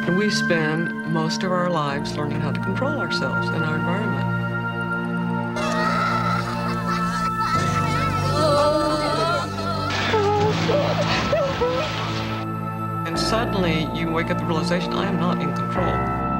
We spend most of our lives learning how to control ourselves and our environment. And suddenly you wake up to the realization, I am not in control.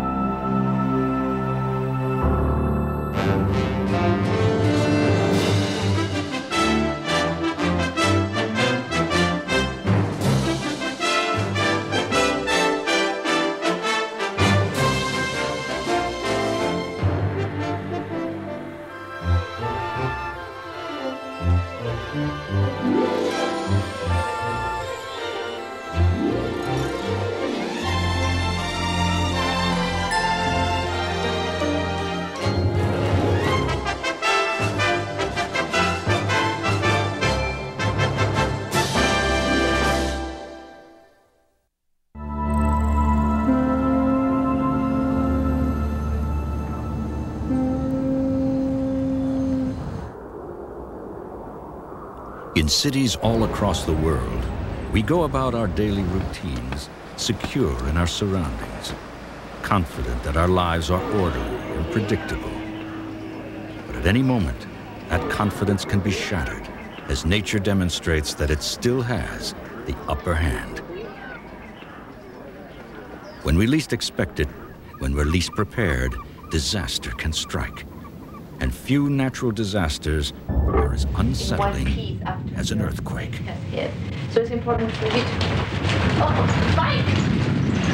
In cities all across the world, we go about our daily routines, secure in our surroundings, confident that our lives are orderly and predictable. But at any moment, that confidence can be shattered as nature demonstrates that it still has the upper hand. When we least expect it, when we're least prepared, disaster can strike. And few natural disasters are as unsettling as an earthquake. So it's important for you to... Oh, Mike!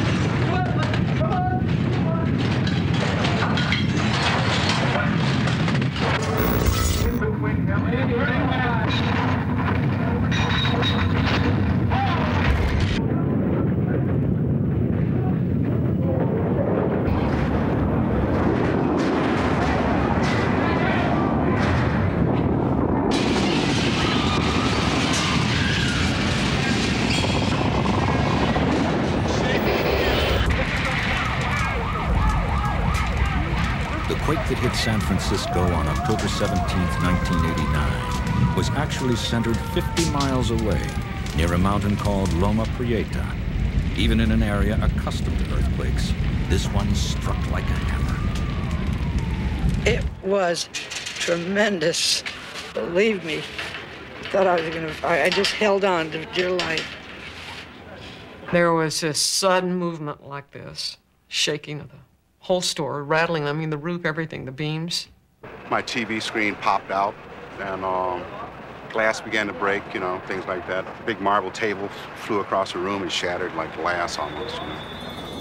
The quake that hit San Francisco on October 17, 1989, was actually centered 50 miles away, near a mountain called Loma Prieta. Even in an area accustomed to earthquakes, this one struck like a hammer. It was tremendous, believe me. Thought I was I just held on to dear life. There was this sudden movement like this, shaking of the whole store, rattling, I mean, the roof, everything, the beams. My TV screen popped out, and glass began to break, you know, things like that. A big marble table flew across the room and shattered like glass almost, you know.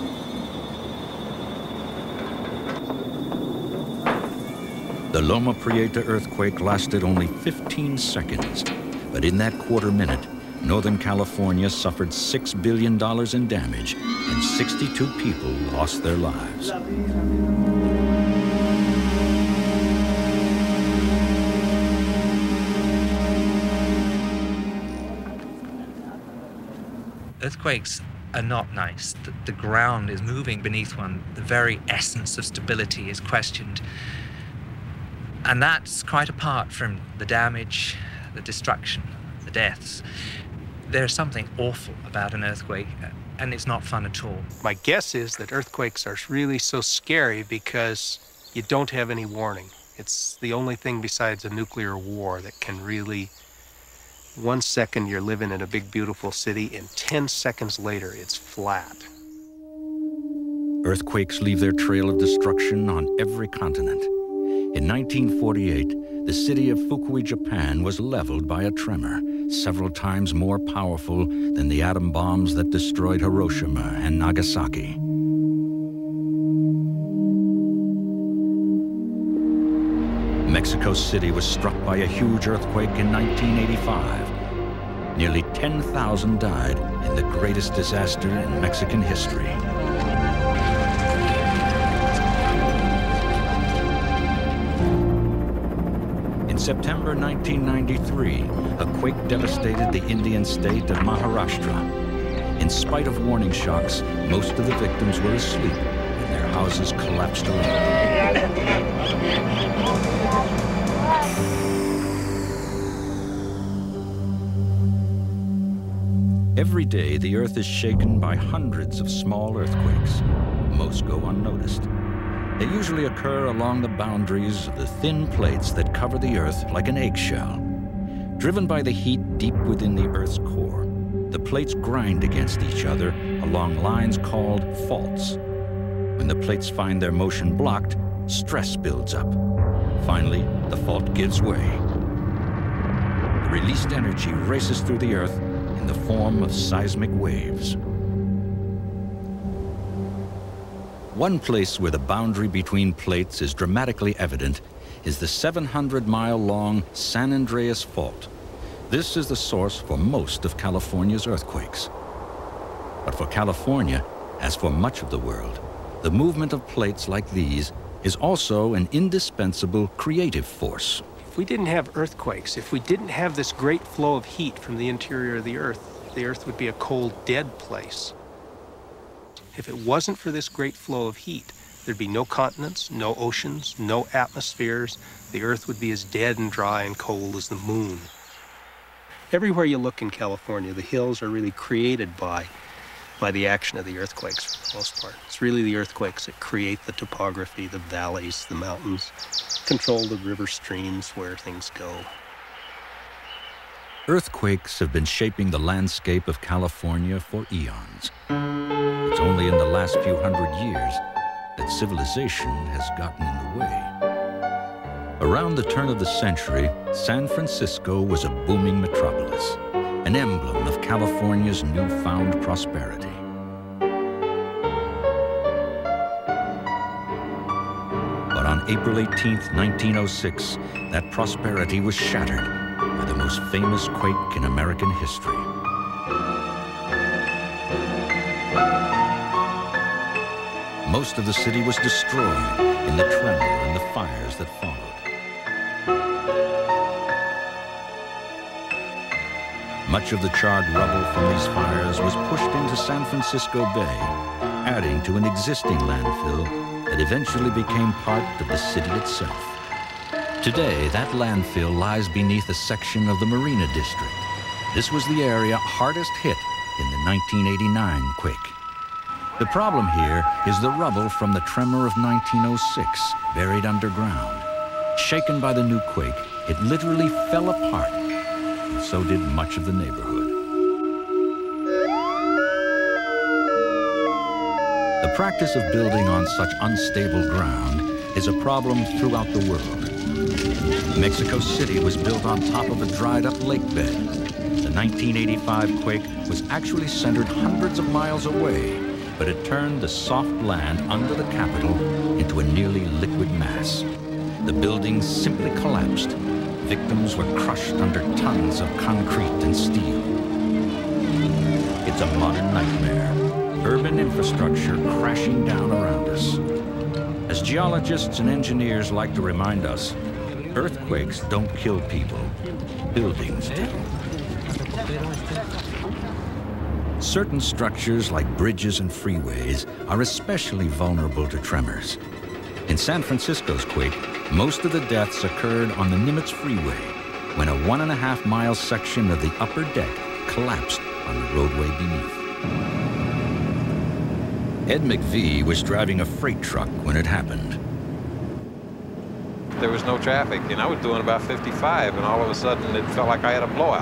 The Loma Prieta earthquake lasted only 15 seconds, but in that quarter minute, Northern California suffered $6 billion in damage and 62 people lost their lives. Earthquakes are not nice. The ground is moving beneath one. The very essence of stability is questioned. And that's quite apart from the damage, the destruction, the deaths. There's something awful about an earthquake, and it's not fun at all. My guess is that earthquakes are really so scary because you don't have any warning. It's the only thing besides a nuclear war that can really, 1 second you're living in a big, beautiful city, and 10 seconds later it's flat. Earthquakes leave their trail of destruction on every continent. In 1948, the city of Fukui, Japan was leveled by a tremor, several times more powerful than the atom bombs that destroyed Hiroshima and Nagasaki. Mexico City was struck by a huge earthquake in 1985. Nearly 10,000 died in the greatest disaster in Mexican history. In September 1993, a quake devastated the Indian state of Maharashtra. In spite of warning shocks, most of the victims were asleep and their houses collapsed around them. Every day, the Earth is shaken by hundreds of small earthquakes. Most go unnoticed. They usually occur along the boundaries of the thin plates that cover the Earth like an eggshell. Driven by the heat deep within the Earth's core, the plates grind against each other along lines called faults. When the plates find their motion blocked, stress builds up. Finally, the fault gives way. The released energy races through the Earth in the form of seismic waves. One place where the boundary between plates is dramatically evident is the 700-mile-long San Andreas Fault. This is the source for most of California's earthquakes. But for California, as for much of the world, the movement of plates like these is also an indispensable creative force. If we didn't have earthquakes, if we didn't have this great flow of heat from the interior of the Earth would be a cold, dead place. If it wasn't for this great flow of heat, there'd be no continents, no oceans, no atmospheres. The Earth would be as dead and dry and cold as the moon. Everywhere you look in California, the hills are really created by the action of the earthquakes for the most part. It's really the earthquakes that create the topography, the valleys, the mountains, control the river streams where things go. Earthquakes have been shaping the landscape of California for eons. It's only in the last few hundred years that civilization has gotten in the way. Around the turn of the century, San Francisco was a booming metropolis, an emblem of California's newfound prosperity. But on April 18, 1906, that prosperity was shattered by the most famous quake in American history. Most of the city was destroyed in the tremor and the fires that followed. Much of the charred rubble from these fires was pushed into San Francisco Bay, adding to an existing landfill that eventually became part of the city itself. Today, that landfill lies beneath a section of the Marina District. This was the area hardest hit in the 1989 quake. The problem here is the rubble from the tremor of 1906, buried underground. Shaken by the new quake, it literally fell apart, and so did much of the neighborhood. The practice of building on such unstable ground is a problem throughout the world. Mexico City was built on top of a dried-up lake bed. The 1985 quake was actually centered hundreds of miles away, but it turned the soft land under the Capitol into a nearly liquid mass. The buildings simply collapsed. Victims were crushed under tons of concrete and steel. It's a modern nightmare. Urban infrastructure crashing down around us. As geologists and engineers like to remind us, earthquakes don't kill people, buildings do. Certain structures like bridges and freeways are especially vulnerable to tremors. In San Francisco's quake, most of the deaths occurred on the Nimitz Freeway when a 1.5-mile section of the upper deck collapsed on the roadway beneath. Ed McVie was driving a freight truck when it happened. There was no traffic, and I was doing about 55, and all of a sudden it felt like I had a blowout.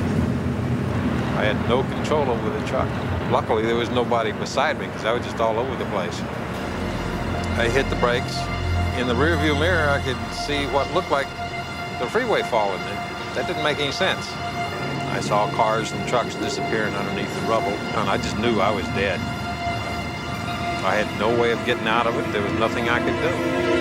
I had no control over the truck. Luckily, there was nobody beside me because I was just all over the place. I hit the brakes. In the rearview mirror, I could see what looked like the freeway falling. That didn't make any sense. I saw cars and trucks disappearing underneath the rubble, and I just knew I was dead. I had no way of getting out of it. There was nothing I could do.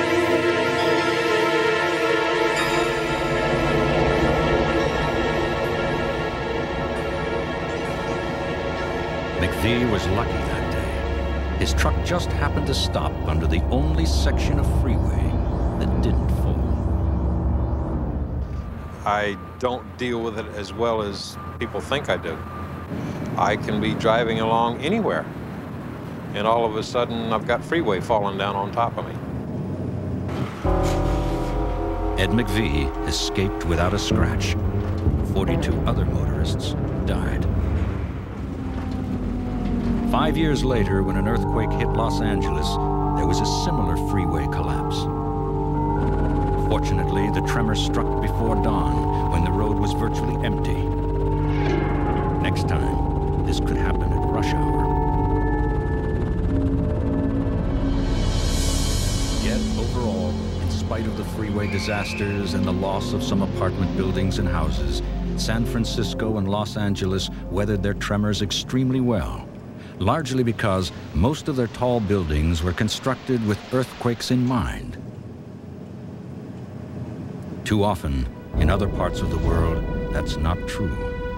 McVie was lucky that day. His truck just happened to stop under the only section of freeway that didn't fall. I don't deal with it as well as people think I do. I can be driving along anywhere, and all of a sudden I've got freeway falling down on top of me. Ed McVie escaped without a scratch. 42 other motorists died. 5 years later, when an earthquake hit Los Angeles, there was a similar freeway collapse. Fortunately, the tremor struck before dawn, when the road was virtually empty. Next time, this could happen at rush hour. Yet, overall, in spite of the freeway disasters and the loss of some apartment buildings and houses, San Francisco and Los Angeles weathered their tremors extremely well, largely because most of their tall buildings were constructed with earthquakes in mind. Too often, in other parts of the world, that's not true.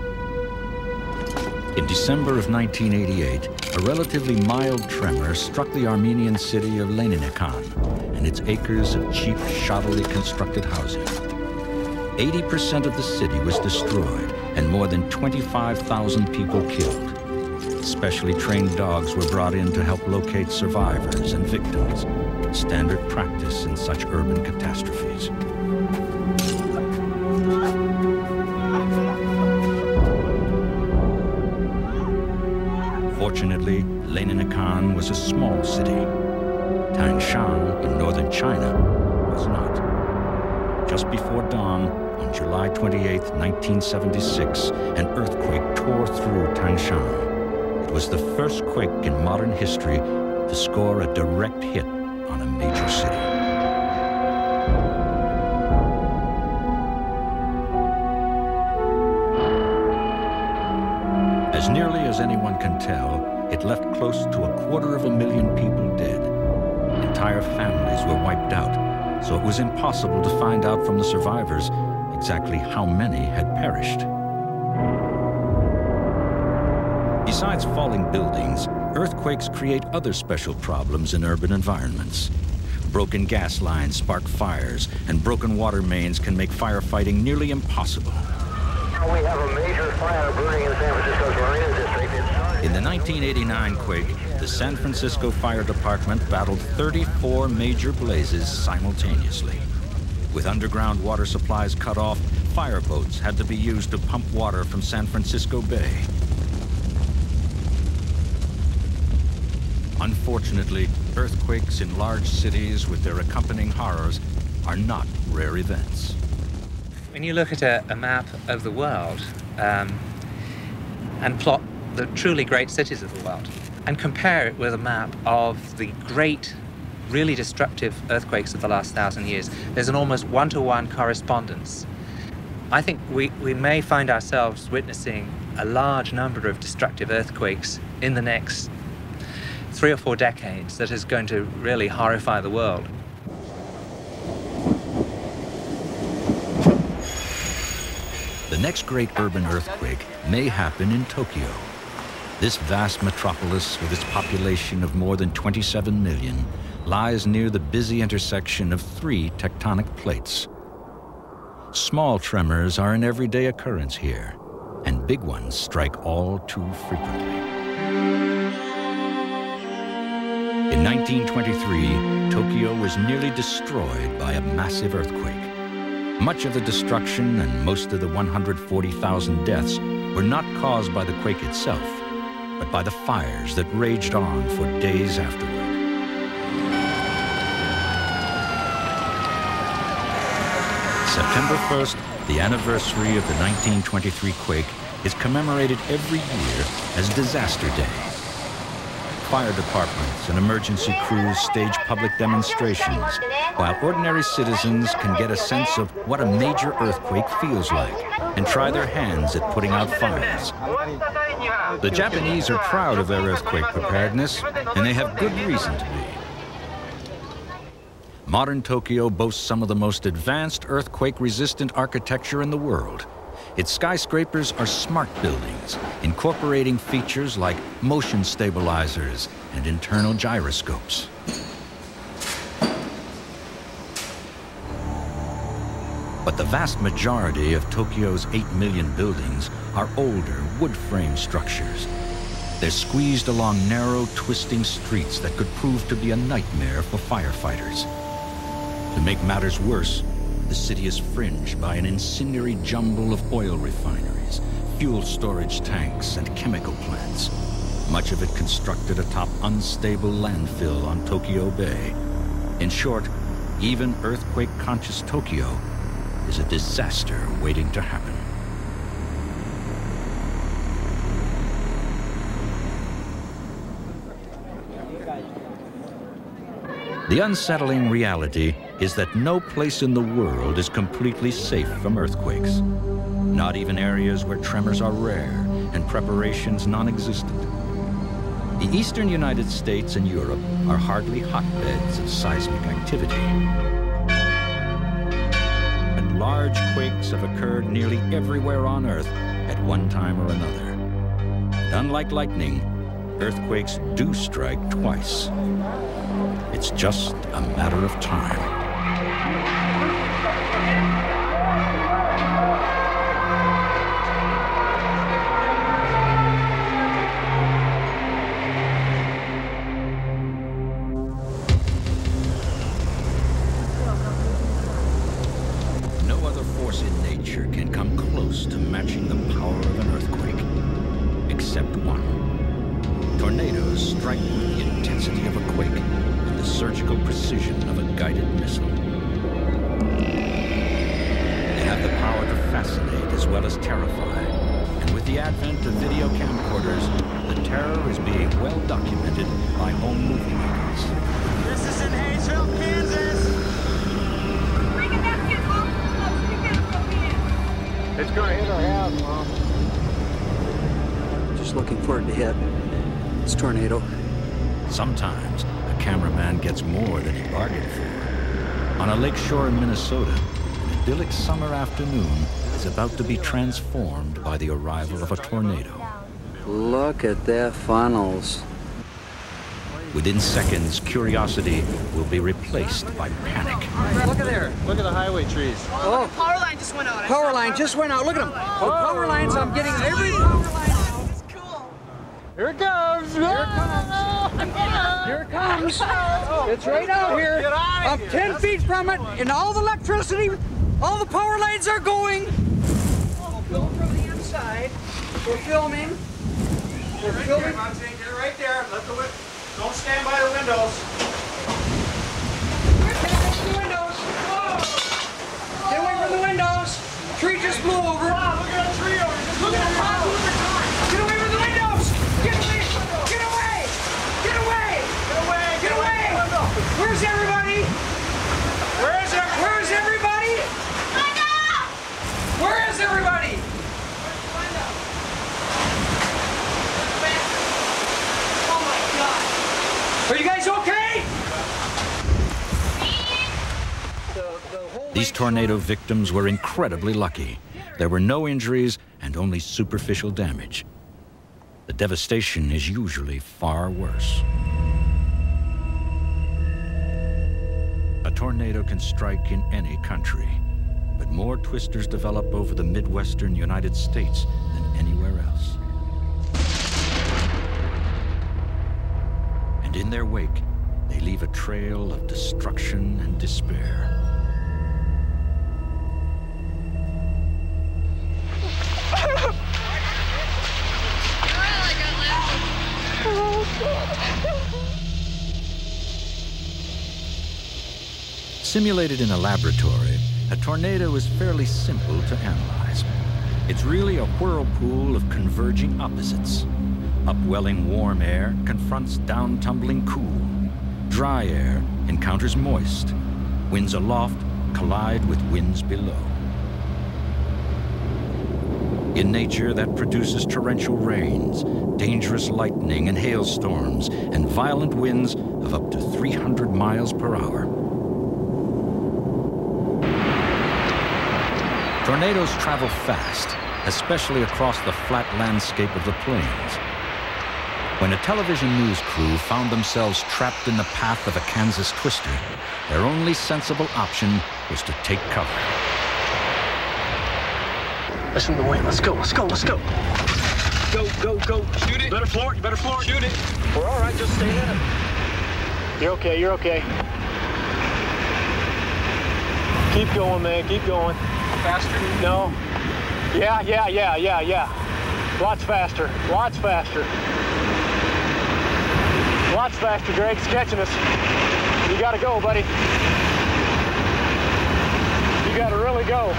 In December of 1988, a relatively mild tremor struck the Armenian city of Leninikon and its acres of cheap, shoddily constructed housing. 80% of the city was destroyed and more than 25,000 people killed. Specially trained dogs were brought in to help locate survivors and victims, standard practice in such urban catastrophes. Fortunately, Leninikon was a small city. Tangshan in northern China was not. Just before dawn, on July 28, 1976, an earthquake tore through Tangshan. It was the first quake in modern history to score a direct hit on a major city. As nearly as anyone can tell, it left close to 250,000 people dead. Entire families were wiped out, so it was impossible to find out from the survivors exactly how many had perished. Besides falling buildings, earthquakes create other special problems in urban environments. Broken gas lines spark fires, and broken water mains can make firefighting nearly impossible. We have a major fire burning in San Francisco's Marina District. In the 1989 quake, the San Francisco Fire Department battled 34 major blazes simultaneously. With underground water supplies cut off, fireboats had to be used to pump water from San Francisco Bay. Unfortunately, earthquakes in large cities with their accompanying horrors are not rare events. When you look at a map of the world and plot the truly great cities of the world and compare it with a map of the great, really destructive earthquakes of the last 1,000 years, there's an almost one-to-one correspondence. I think we may find ourselves witnessing a large number of destructive earthquakes in the next 3 or 4 decades that is going to really horrify the world. The next great urban earthquake may happen in Tokyo. This vast metropolis, with its population of more than 27 million, lies near the busy intersection of 3 tectonic plates. Small tremors are an everyday occurrence here, and big ones strike all too frequently. In 1923, Tokyo was nearly destroyed by a massive earthquake. Much of the destruction and most of the 140,000 deaths were not caused by the quake itself, but by the fires that raged on for days afterward. September 1st, the anniversary of the 1923 quake, is commemorated every year as Disaster Day. Fire departments and emergency crews stage public demonstrations, while ordinary citizens can get a sense of what a major earthquake feels like and try their hands at putting out fires. The Japanese are proud of their earthquake preparedness, and they have good reason to be. Modern Tokyo boasts some of the most advanced earthquake-resistant architecture in the world. Its skyscrapers are smart buildings, incorporating features like motion stabilizers and internal gyroscopes. But the vast majority of Tokyo's 8 million buildings are older, wood-frame structures. They're squeezed along narrow, twisting streets that could prove to be a nightmare for firefighters. To make matters worse, the city is fringed by an incendiary jumble of oil refineries, fuel storage tanks, and chemical plants. much of it constructed atop unstable landfill on Tokyo Bay. In short, even earthquake-conscious Tokyo is a disaster waiting to happen. The unsettling reality is that no place in the world is completely safe from earthquakes. Not even areas where tremors are rare and preparations non-existent. The eastern United States and Europe are hardly hotbeds of seismic activity. But large quakes have occurred nearly everywhere on Earth at one time or another. And unlike lightning, earthquakes do strike twice. It's just a matter of time. No other force in nature can come close to matching the power of an earthquake, except one. Tornadoes strike with the intensity of a quake and the surgical precision of a guided missile. They have the power to fascinate as well as terrify. And with the advent of video camcorders, the terror is being well documented by home movie makers. This is in Hayesville, Kansas. Bring it back here, Mom. It's gonna hit our house, Mom. Just looking for it to hit. It's tornado. Sometimes a cameraman gets more than he bargained for. On a lakeshore in Minnesota, an idyllic summer afternoon is about to be transformed by the arrival of a tornado. Look at their funnels. Within seconds, curiosity will be replaced by panic. Look at there. Look at the highway trees. Oh, the power line just went out. Power line just went out. Look at them. The power lines, I'm getting every power line. Here it comes! Here it comes! Here it comes! It's right out here. Get out of I'm here. 10 feet from it, and all the electricity, all the power lines are going. We'll film from the inside. We're filming. We're filming. Get right there. Don't stand by the windows. The windows. Get away from the windows. The tree just blew over. Wow, look at that tree over there. Look at the top. Look at the top. Get away from the windows. Get away. Get away. Get away. Get away. Get away. Where's everybody? Where is it? Where's everybody? Where is everybody? Oh my God. Are you guys okay? These tornado victims were incredibly lucky. There were no injuries and only superficial damage. The devastation is usually far worse. A tornado can strike in any country, but more twisters develop over the Midwestern United States than anywhere else. And in their wake, they leave a trail of destruction and despair. Simulated in a laboratory, a tornado is fairly simple to analyze. It's really a whirlpool of converging opposites. Upwelling warm air confronts down-tumbling cool. Dry air encounters moist. Winds aloft collide with winds below. In nature, that produces torrential rains, dangerous lightning and hailstorms, and violent winds of up to 300 miles per hour. Tornadoes travel fast, especially across the flat landscape of the plains. When a television news crew found themselves trapped in the path of a Kansas twister, their only sensible option was to take cover. Listen to the wind. Let's go. Let's go. Let's go. Go, go, go. Shoot it. You better floor it. You better floor it. Shoot it. We're all right. Just stay in it. You're okay. You're okay. Keep going, man. Keep going. Faster? No. Yeah. Lots faster. Lots faster. Lots faster, Greg. It's catching us. You gotta go, buddy. You gotta really go.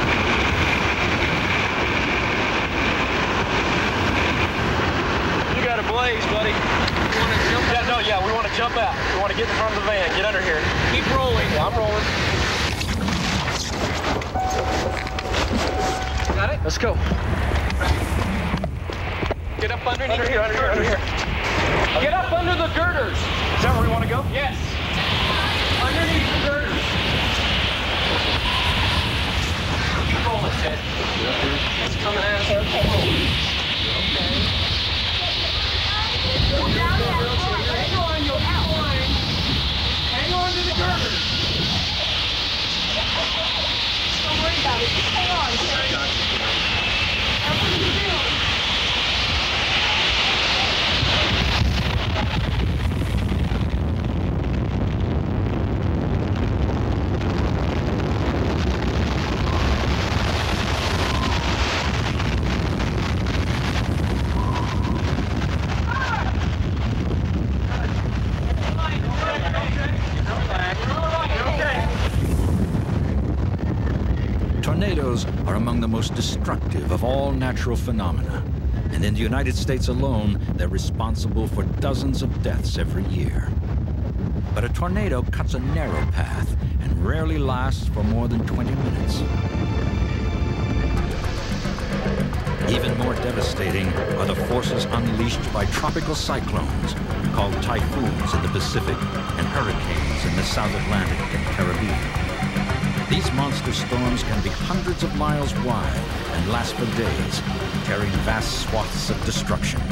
You got a blaze, buddy. You wanna jump out? No, yeah, we want to jump out. We want to get in front of the van. Get under here. Keep rolling. Yeah, I'm rolling. Got it? Let's go. Get up underneath. Under here, under here, under here. Get up under the girders. Is that where we want to go? Yes. Underneath the girders. Keep rolling, Ted. It's coming at us. Keep rolling. Okay. Hang on to the girders. Don't worry about it. Just hang on. That's what you do. Tornadoes are among the most destructive of all natural phenomena, and in the United States alone, they're responsible for dozens of deaths every year. But a tornado cuts a narrow path and rarely lasts for more than 20 minutes. Even more devastating are the forces unleashed by tropical cyclones, called typhoons in the Pacific and hurricanes in the South Atlantic and Caribbean. These monster storms can be hundreds of miles wide and last for days, carrying vast swaths of destruction.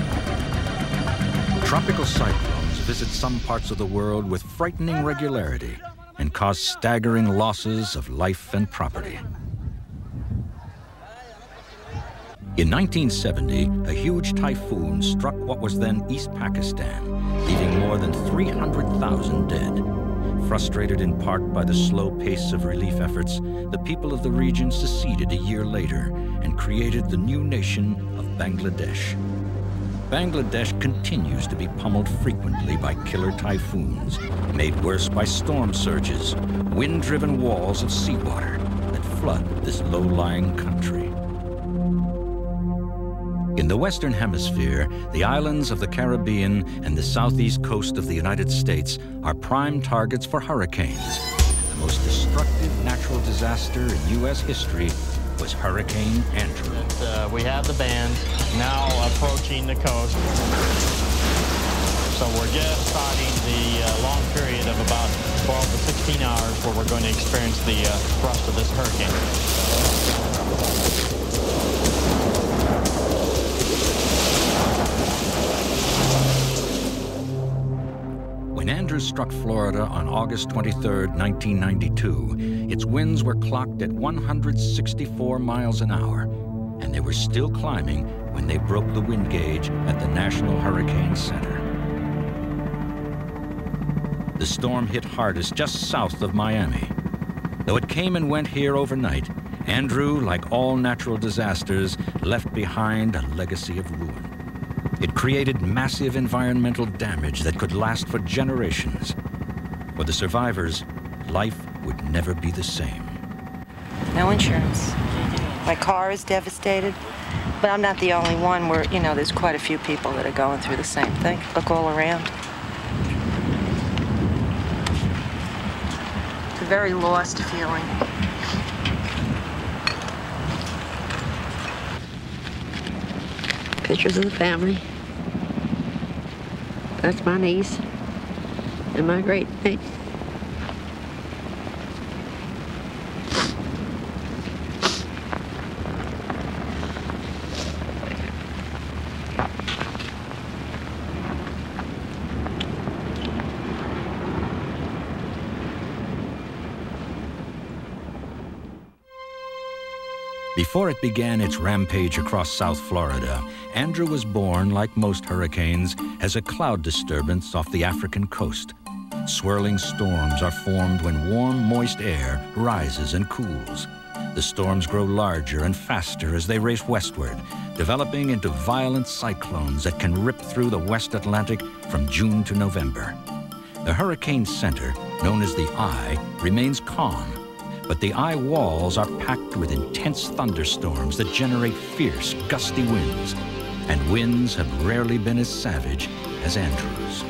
Tropical cyclones visit some parts of the world with frightening regularity and cause staggering losses of life and property. In 1970, a huge typhoon struck what was then East Pakistan, leaving more than 300,000 dead. Frustrated in part by the slow pace of relief efforts, the people of the region seceded a year later and created the new nation of Bangladesh. Bangladesh continues to be pummeled frequently by killer typhoons, made worse by storm surges, wind-driven walls of seawater that flood this low-lying country. In the Western Hemisphere, the islands of the Caribbean and the southeast coast of the United States are prime targets for hurricanes. The most destructive natural disaster in U.S. history was Hurricane Andrew. We have the band now approaching the coast. So we're just starting the long period of about 12 to 16 hours where we're going to experience the thrust of this hurricane. When Andrew struck Florida on August 23, 1992, its winds were clocked at 164 miles an hour, and they were still climbing when they broke the wind gauge at the National Hurricane Center. The storm hit hardest just south of Miami. Though it came and went here overnight, Andrew, like all natural disasters, left behind a legacy of ruin. It created massive environmental damage that could last for generations. For the survivors, life would never be the same. No insurance. My car is devastated, but I'm not the only one where, you know, there's quite a few people that are going through the same thing. Look all around. It's a very lost feeling. Pictures of the family. That's my niece and my great niece. Before it began its rampage across South Florida, Andrew was born, like most hurricanes, as a cloud disturbance off the African coast. Swirling storms are formed when warm, moist air rises and cools. The storms grow larger and faster as they race westward, developing into violent cyclones that can rip through the West Atlantic from June to November. The hurricane center, known as the eye, remains calm, but the eye walls are packed with intense thunderstorms that generate fierce, gusty winds, and winds have rarely been as savage as Andrew's.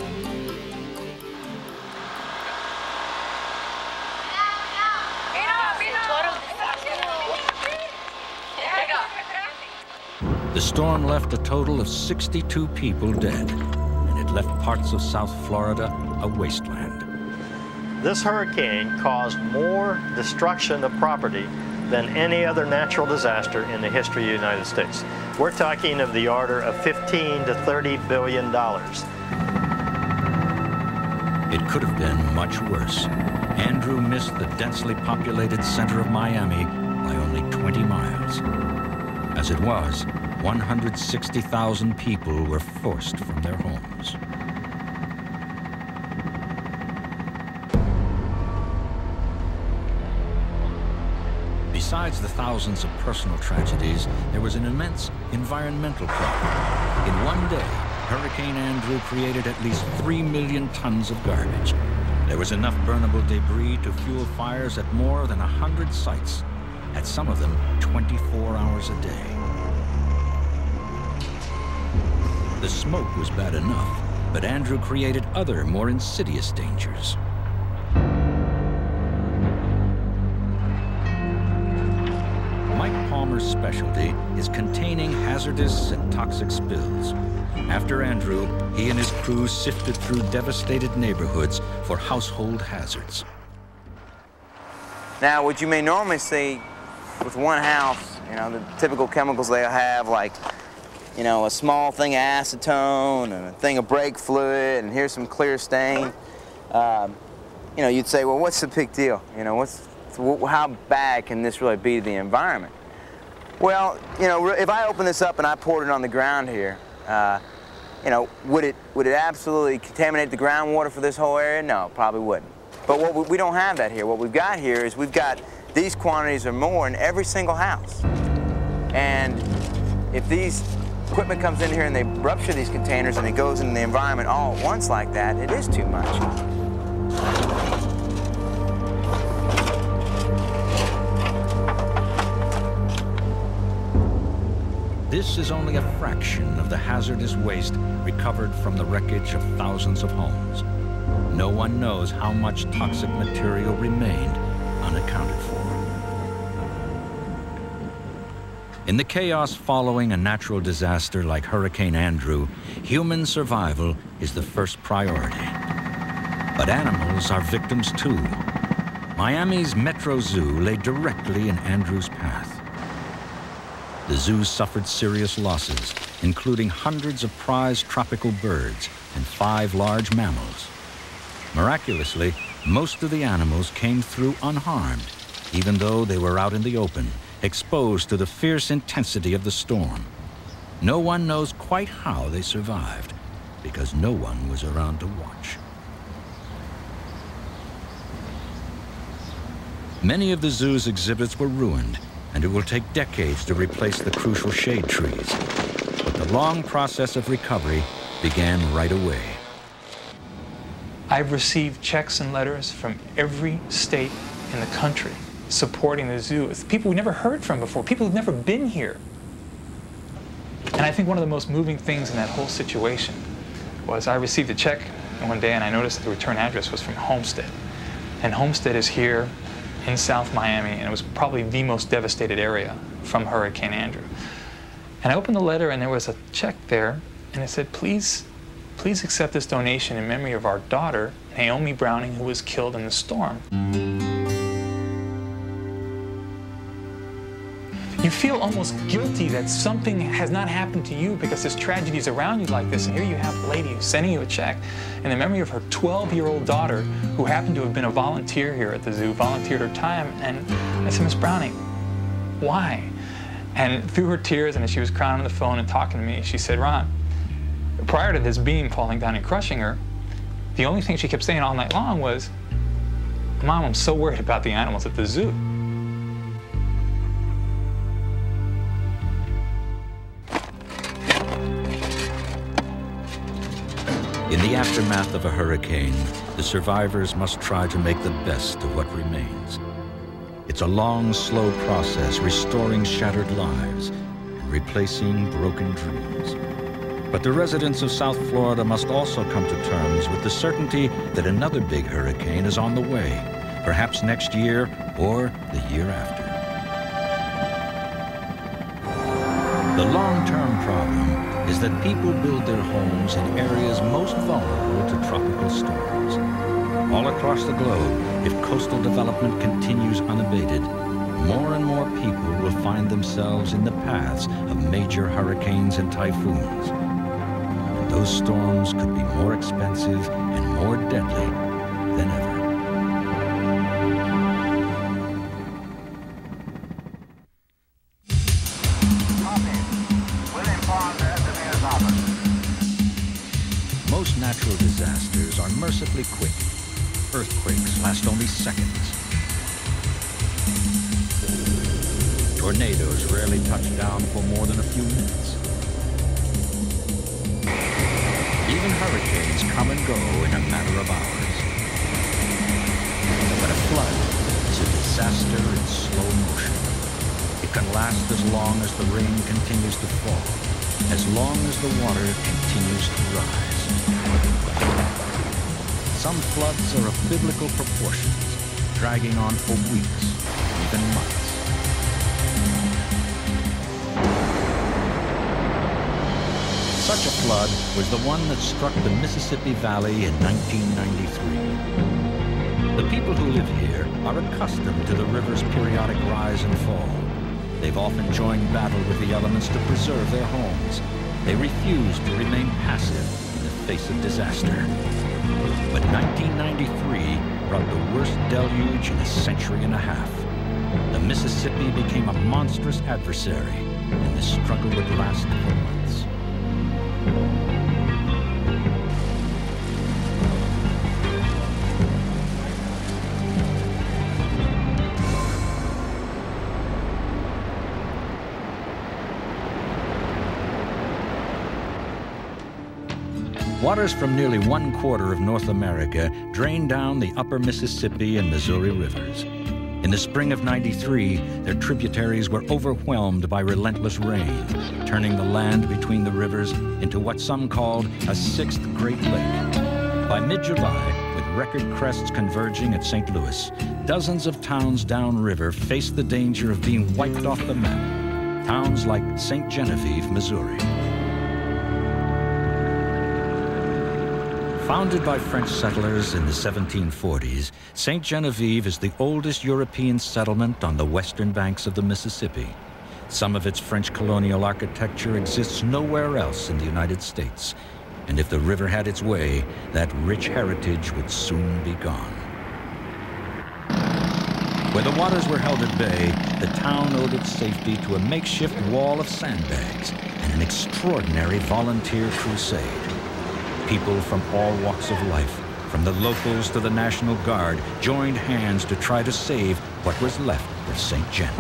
The storm left a total of 62 people dead, and it left parts of South Florida a wasteland. This hurricane caused more destruction of property than any other natural disaster in the history of the United States. We're talking of the order of $15 to $30 billion. It could have been much worse. Andrew missed the densely populated center of Miami by only 20 miles. As it was, 160,000 people were forced from their homes. Besides the thousands of personal tragedies, there was an immense environmental problem. In one day, Hurricane Andrew created at least 3 million tons of garbage. There was enough burnable debris to fuel fires at more than 100 sites, at some of them 24 hours a day. The smoke was bad enough, but Andrew created other, more insidious dangers. Mike Palmer's specialty is containing hazardous and toxic spills. After Andrew, he and his crew sifted through devastated neighborhoods for household hazards. Now, what you may normally see with one house, you know, the typical chemicals they'll have, like, you know, a small thing of acetone and a thing of brake fluid, and here's some clear stain. You know, you'd say, well, what's the big deal? You know, how bad can this really be to the environment? Well, you know, if I open this up and I poured it on the ground here, you know, would it absolutely contaminate the groundwater for this whole area? No, probably wouldn't. But we don't have that here. What we've got here is we've got these quantities or more in every single house. And if these equipment comes in here and they rupture these containers and it goes into the environment all at once like that, it is too much. This is only a fraction of the hazardous waste recovered from the wreckage of thousands of homes. No one knows how much toxic material remained unaccounted for. In the chaos following a natural disaster like Hurricane Andrew, human survival is the first priority. But animals are victims too. Miami's Metro Zoo lay directly in Andrew's path. The zoo suffered serious losses, including hundreds of prized tropical birds and 5 large mammals. Miraculously, most of the animals came through unharmed, even though they were out in the open, exposed to the fierce intensity of the storm. No one knows quite how they survived, because no one was around to watch. Many of the zoo's exhibits were ruined, and it will take decades to replace the crucial shade trees. But the long process of recovery began right away. I've received checks and letters from every state in the country supporting the zoo. It's people we never heard from before, people who've never been here. And I think one of the most moving things in that whole situation was I received a check one day and I noticed the return address was from Homestead. And Homestead is here in South Miami, and it was probably the most devastated area from Hurricane Andrew. And I opened the letter and there was a check there, and it said, please accept this donation in memory of our daughter, Naomi Browning, who was killed in the storm. You feel almost guilty that something has not happened to you because this tragedy is around you like this, and here you have a lady who's sending you a check in the memory of her 12-year-old daughter who happened to have been a volunteer here at the zoo, volunteered her time, and I said, Miss Browning, why? And through her tears, and as she was crying on the phone and talking to me, she said, Ron, prior to this beam falling down and crushing her, the only thing she kept saying all night long was, Mom, I'm so worried about the animals at the zoo. In the aftermath of a hurricane, the survivors must try to make the best of what remains. It's a long, slow process restoring shattered lives and replacing broken dreams. But the residents of South Florida must also come to terms with the certainty that another big hurricane is on the way, perhaps next year or the year after. The long-term problem is that people build their homes in areas most vulnerable to tropical storms. All across the globe, if coastal development continues unabated, more and more people will find themselves in the paths of major hurricanes and typhoons. And those storms could be more expensive and more deadly than ever. Most natural disasters are mercifully quick. Earthquakes last only seconds. Tornadoes rarely touch down for more than a few minutes. Even hurricanes come and go in a matter of hours. But a flood is a disaster in slow motion. It can last as long as the rain continues to fall, as long as the water continues to rise. Some floods are of biblical proportions, dragging on for weeks, even months. Such a flood was the one that struck the Mississippi Valley in 1993. The people who live here are accustomed to the river's periodic rise and fall. They've often joined battle with the elements to preserve their homes. They refuse to remain passive in the face of disaster. But 1993 brought the worst deluge in a century and a half. The Mississippi became a monstrous adversary, and the struggle would last for months. Waters from nearly 1/4 of North America drain down the upper Mississippi and Missouri rivers. In the spring of '93, their tributaries were overwhelmed by relentless rain, turning the land between the rivers into what some called a sixth Great Lake. By mid-July, with record crests converging at St. Louis, dozens of towns downriver faced the danger of being wiped off the map. Towns like St. Genevieve, Missouri. Founded by French settlers in the 1740s, St. Genevieve is the oldest European settlement on the western banks of the Mississippi. Some of its French colonial architecture exists nowhere else in the United States. And if the river had its way, that rich heritage would soon be gone. Where the waters were held at bay, the town owed its safety to a makeshift wall of sandbags and an extraordinary volunteer crusade. People from all walks of life, from the locals to the National Guard, joined hands to try to save what was left of St. Gen.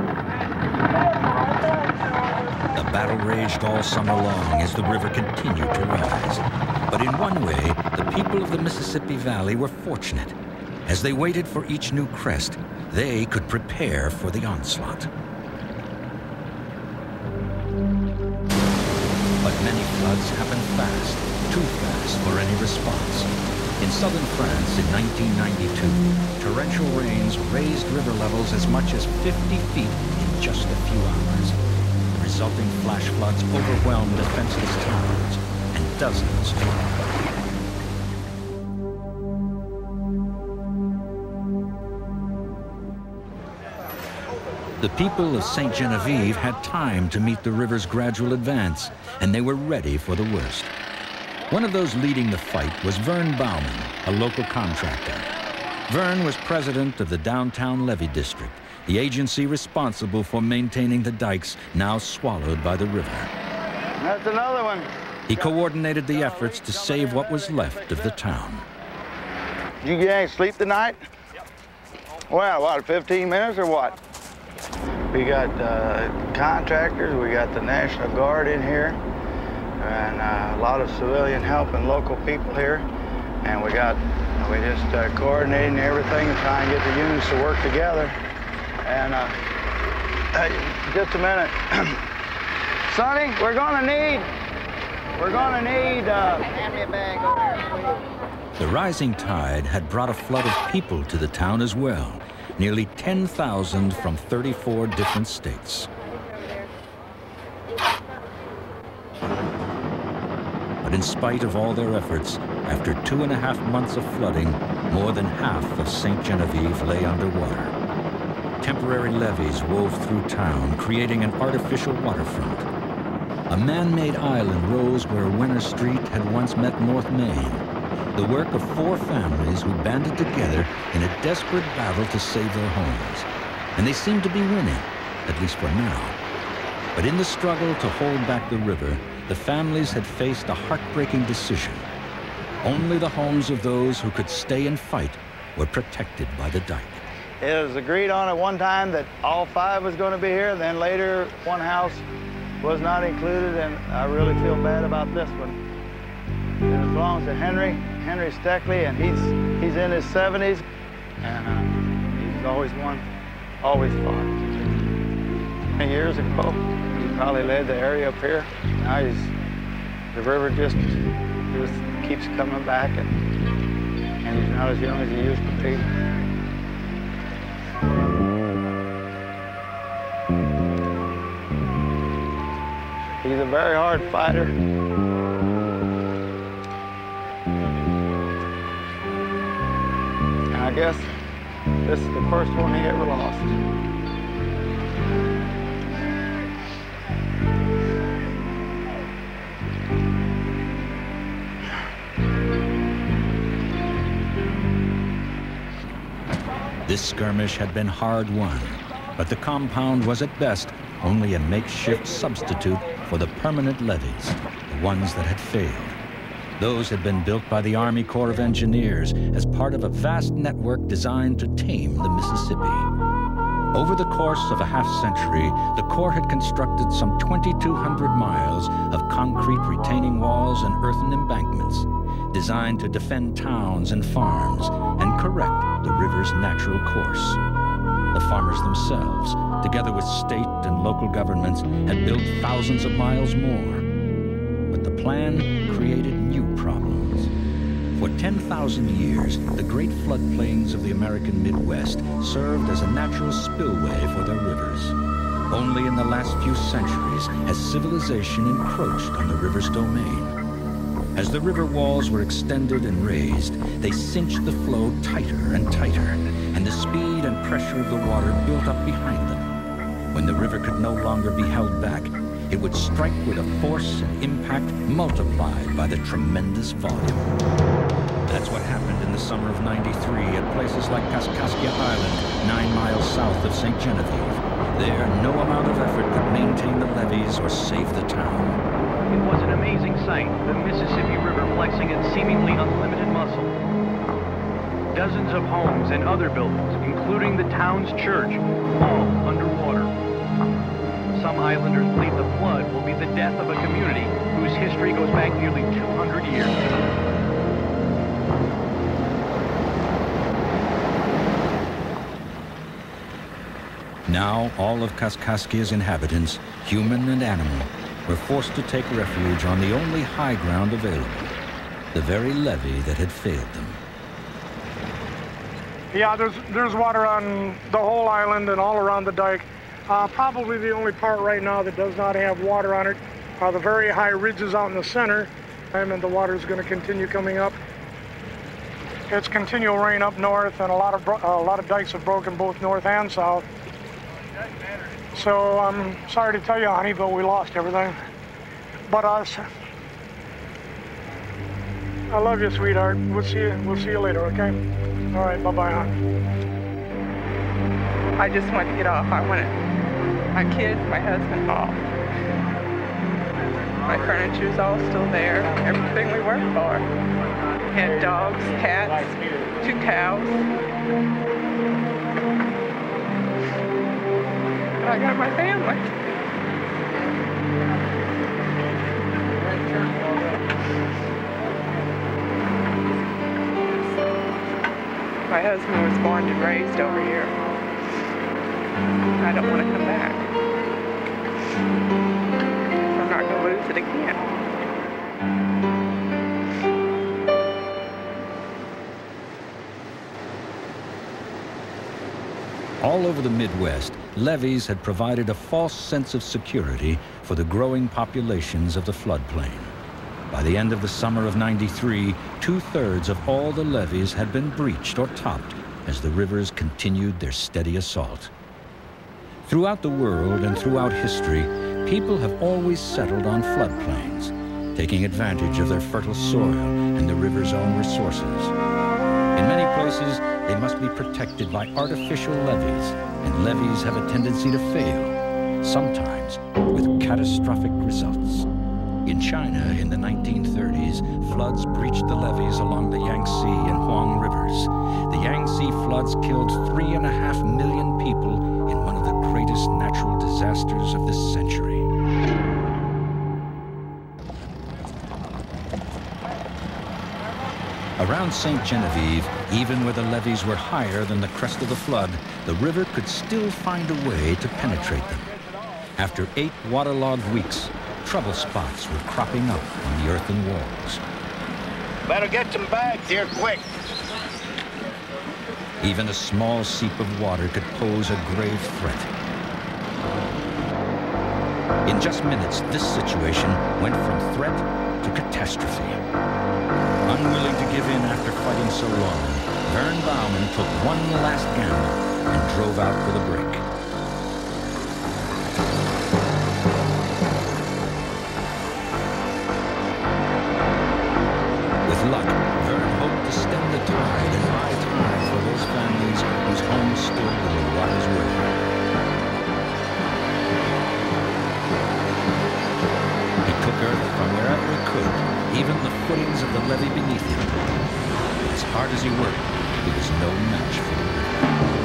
The battle raged all summer long as the river continued to rise. But in one way, the people of the Mississippi Valley were fortunate. As they waited for each new crest, they could prepare for the onslaught. But many floods happen fast. Too fast for any response. In southern France in 1992, torrential rains raised river levels as much as 50 feet in just a few hours. The resulting flash floods overwhelmed defenseless towns, and dozens drowned. The people of St. Genevieve had time to meet the river's gradual advance, and they were ready for the worst. One of those leading the fight was Vern Bauman, a local contractor. Vern was president of the Downtown Levee District, the agency responsible for maintaining the dikes now swallowed by the river. That's another one. He coordinated the efforts to save what was left of the town. Did you get any sleep tonight? Well, what, 15 minutes or what? We got contractors, we got the National Guard in here, and lot of civilian help and local people here, and we just coordinating everything and trying to get the units to work together. And just a minute, Sonny, we're gonna need. Hand me a bag over there, please. The rising tide had brought a flood of people to the town as well, nearly 10,000 from 34 different states. But in spite of all their efforts, after 2.5 months of flooding, more than half of St. Genevieve lay underwater. Temporary levees wove through town, creating an artificial waterfront. A man-made island rose where Winter Street had once met North Main, the work of 4 families who banded together in a desperate battle to save their homes. And they seemed to be winning, at least for now. But in the struggle to hold back the river, the families had faced a heartbreaking decision. Only the homes of those who could stay and fight were protected by the dike. It was agreed on at one time that all 5 was going to be here. Then later, one house was not included, and I really feel bad about this one. It belongs to Henry Steckley, and he's in his 70s, and he's always fought. 10 years ago, he probably led the area up here. Now the river just keeps coming back, and he's not as young as he used to be. He's a very hard fighter. And I guess this is the first one he ever lost. This skirmish had been hard won, but the compound was at best only a makeshift substitute for the permanent levees, the ones that had failed. Those had been built by the Army Corps of Engineers as part of a vast network designed to tame the Mississippi. Over the course of a half-century, the Corps had constructed some 2,200 miles of concrete retaining walls and earthen embankments, designed to defend towns and farms and correct the river's natural course. The farmers themselves, together with state and local governments, had built thousands of miles more. But the plan created new problems. For 10,000 years, the great floodplains of the American Midwest served as a natural spillway for their rivers. Only in the last few centuries has civilization encroached on the river's domain. As the river walls were extended and raised, they cinched the flow tighter and tighter, and the speed and pressure of the water built up behind them. When the river could no longer be held back, it would strike with a force and impact multiplied by the tremendous volume. That's what happened in the summer of '93 at places like Kaskaskia Island, 9 miles south of St. Genevieve. There, no amount of effort could maintain the levees or save the town. It was an amazing sight, the Mississippi River flexing its seemingly unlimited muscle. Dozens of homes and other buildings, including the town's church, all underwater. Some islanders believe the flood will be the death of a community whose history goes back nearly 200 years. Now, all of Kaskaskia's inhabitants, human and animal, were forced to take refuge on the only high ground available, the very levee that had failed them. Yeah, there's water on the whole island and all around the dike. Probably the only part right now that does not have water on it are the very high ridges out in the center, and the water is going to continue coming up. It's continual rain up north, and a lot of dikes have broken both north and south. So I'm sorry to tell you, honey, but we lost everything but us. I love you, sweetheart. We'll see you later, okay? All right, bye-bye, hon. I just wanted to get off. I wanted my kids, my husband off. My furniture's all still there. Everything we worked for. We had dogs, cats, 2 cows. I got my family. husband was born and raised over here. I don't want to come back. I'm not going to lose it again. All over the Midwest, levees had provided a false sense of security for the growing populations of the floodplain. By the end of the summer of '93, 2/3 of all the levees had been breached or topped as the rivers continued their steady assault. Throughout the world and throughout history, people have always settled on floodplains, taking advantage of their fertile soil and the river's own resources. In many places, they must be protected by artificial levees, and levees have a tendency to fail, sometimes with catastrophic results. In China, in the 1930s, floods breached the levees along the Yangtze and Huang rivers. The Yangtze floods killed 3.5 million people in one of the greatest natural disasters of this century. Around St. Genevieve, even where the levees were higher than the crest of the flood, the river could still find a way to penetrate them. After 8 waterlogged weeks, trouble spots were cropping up on the earthen walls. Better get some bags here quick. Even a small seep of water could pose a grave threat. In just minutes, this situation went from threat to catastrophe. Unwilling to give in after fighting so long, Vern Bauman took one last gamble and drove out for the break. With luck, Vern hoped to stem the tide and buy time for those families whose homes stood in the water's way. He took earth from wherever he could, even the footings of the levee beneath him. As hard as he worked, he was no match for the river.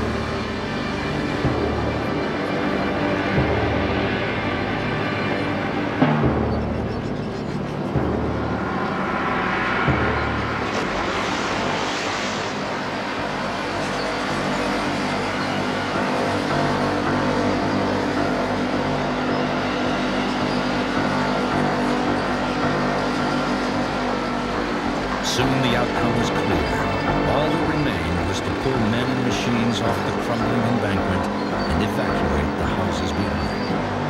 Soon the outcome was clear. All that remained was to pull men and machines off the crumbling embankment and evacuate the houses behind.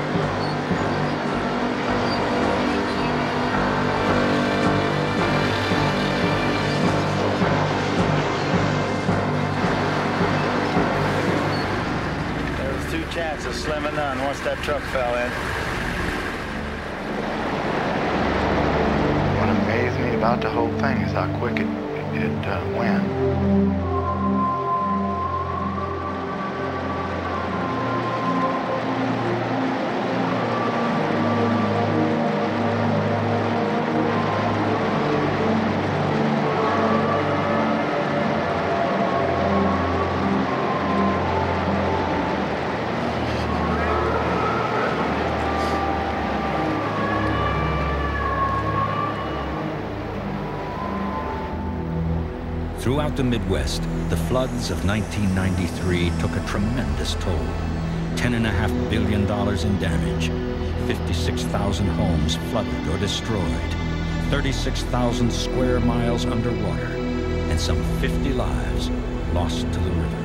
There was 2 chances, slim and none, once that truck fell in. What amazed me about the whole thing is how quick it went. Throughout the Midwest, the floods of 1993 took a tremendous toll. $10.5 billion in damage, 56,000 homes flooded or destroyed, 36,000 square miles underwater, and some 50 lives lost to the river.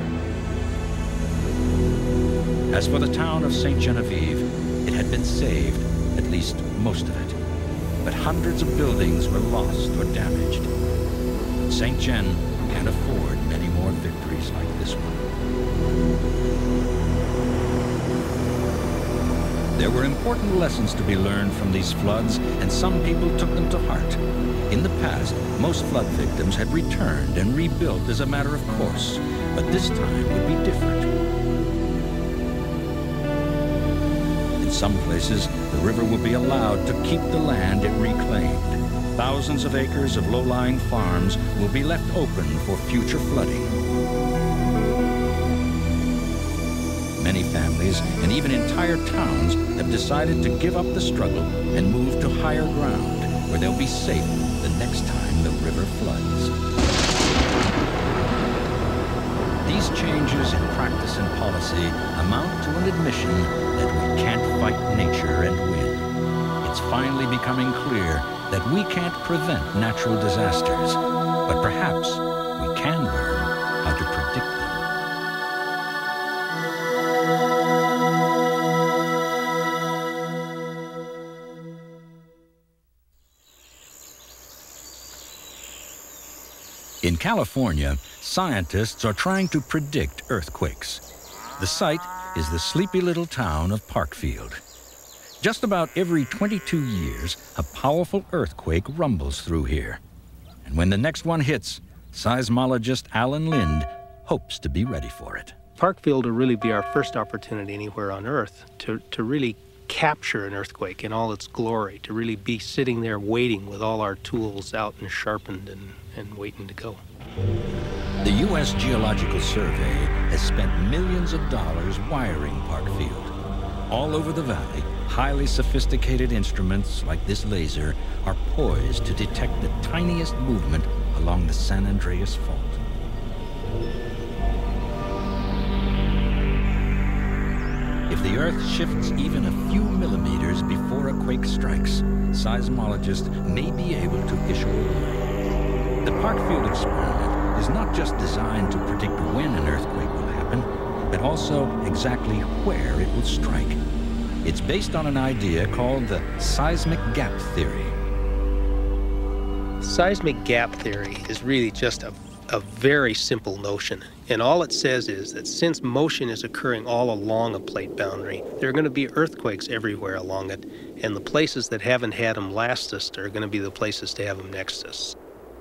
As for the town of St. Genevieve, it had been saved, at least most of it, but hundreds of buildings were lost or damaged. St. Gen can't afford many more victories like this one. There were important lessons to be learned from these floods, and some people took them to heart. In the past, most flood victims had returned and rebuilt as a matter of course, but this time would be different. In some places, the river will be allowed to keep the land it reclaimed. Thousands of acres of low-lying farms will be left open for future flooding. Many families and even entire towns have decided to give up the struggle and move to higher ground where they'll be safe the next time the river floods. These changes in practice and policy amount to an admission that we can't fight nature and win. It's finally becoming clear that we can't prevent natural disasters, but perhaps we can learn how to predict them. In California, scientists are trying to predict earthquakes. The site is the sleepy little town of Parkfield. Just about every 22 years, a powerful earthquake rumbles through here. And when the next one hits, seismologist Alan Lind hopes to be ready for it. Parkfield will really be our first opportunity anywhere on Earth to really capture an earthquake in all its glory, to really be sitting there waiting with all our tools out and sharpened and waiting to go. The U.S. Geological Survey has spent millions of dollars wiring Parkfield. All over the valley, highly sophisticated instruments like this laser are poised to detect the tiniest movement along the San Andreas Fault. If the Earth shifts even a few millimeters before a quake strikes, seismologists may be able to issue a warning. The Parkfield experiment is not just designed to predict when an earthquake will happen, but also exactly where it will strike. It's based on an idea called the seismic gap theory. Seismic gap theory is really just a very simple notion. And all it says is that since motion is occurring all along a plate boundary, there are going to be earthquakes everywhere along it, and the places that haven't had them lastest are going to be the places to have them nextest.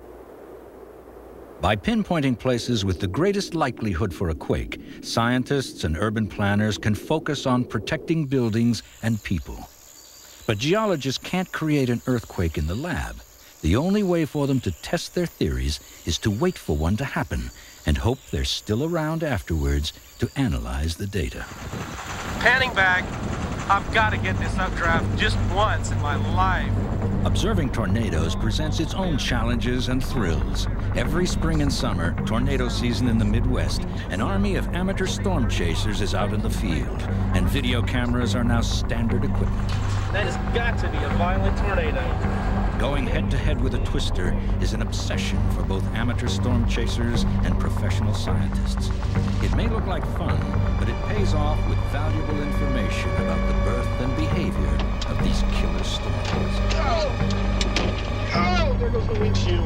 By pinpointing places with the greatest likelihood for a quake, scientists and urban planners can focus on protecting buildings and people. But geologists can't create an earthquake in the lab. The only way for them to test their theories is to wait for one to happen and hope they're still around afterwards to analyze the data. Panning back. I've got to get this updraft just once in my life. Observing tornadoes presents its own challenges and thrills. Every spring and summer, tornado season in the Midwest, an army of amateur storm chasers is out in the field, and video cameras are now standard equipment. That has got to be a violent tornado. Going head-to-head with a twister is an obsession for both amateur storm chasers and professional scientists. It may look like fun, but it pays off with valuable information about the birth and behavior of these killer storms. Oh, there goes the windshield.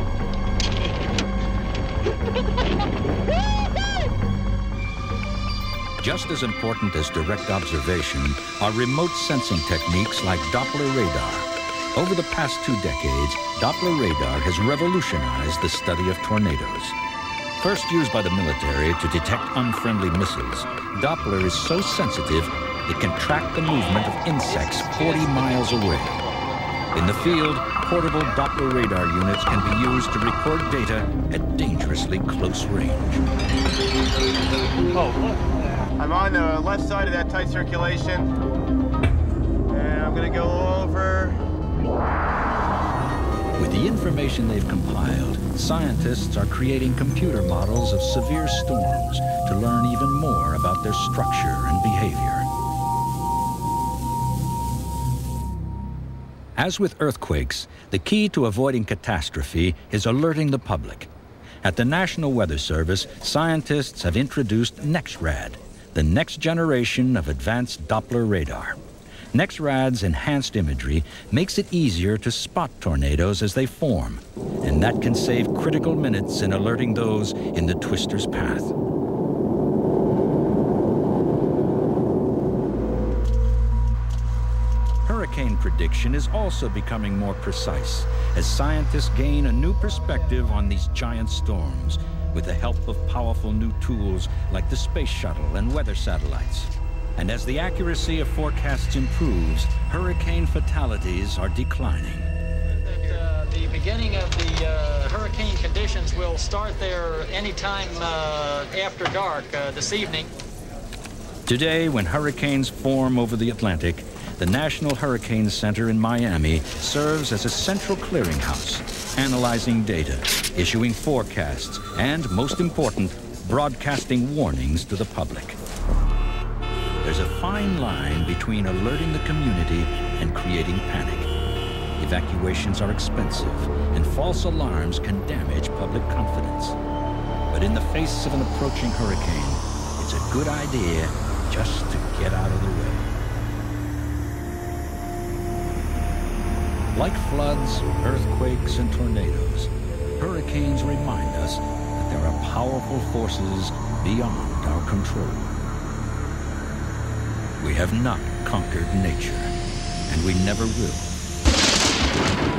Just as important as direct observation are remote sensing techniques like Doppler radar. Over the past 2 decades, Doppler radar has revolutionized the study of tornadoes. First used by the military to detect unfriendly missiles, Doppler is so sensitive it can track the movement of insects 40 miles away. In the field, portable Doppler radar units can be used to record data at dangerously close range. Oh, look. I'm on the left side of that tight circulation, and I'm going to go over. With the information they've compiled, scientists are creating computer models of severe storms to learn even more about their structure and behavior. As with earthquakes, the key to avoiding catastrophe is alerting the public. At the National Weather Service, scientists have introduced NEXRAD, the next generation of advanced Doppler radar. NEXRAD's enhanced imagery makes it easier to spot tornadoes as they form, and that can save critical minutes in alerting those in the twister's path. Hurricane prediction is also becoming more precise as scientists gain a new perspective on these giant storms with the help of powerful new tools like the Space Shuttle and weather satellites. And as the accuracy of forecasts improves, hurricane fatalities are declining. The beginning of the hurricane conditions will start there anytime after dark this evening. Today, when hurricanes form over the Atlantic, the National Hurricane Center in Miami serves as a central clearinghouse, analyzing data, issuing forecasts, and, most important, broadcasting warnings to the public. There's a fine line between alerting the community and creating panic. Evacuations are expensive, and false alarms can damage public confidence. But in the face of an approaching hurricane, it's a good idea just to get out of the way. Like floods, earthquakes, and tornadoes, hurricanes remind us that there are powerful forces beyond our control. We have not conquered nature, and we never will.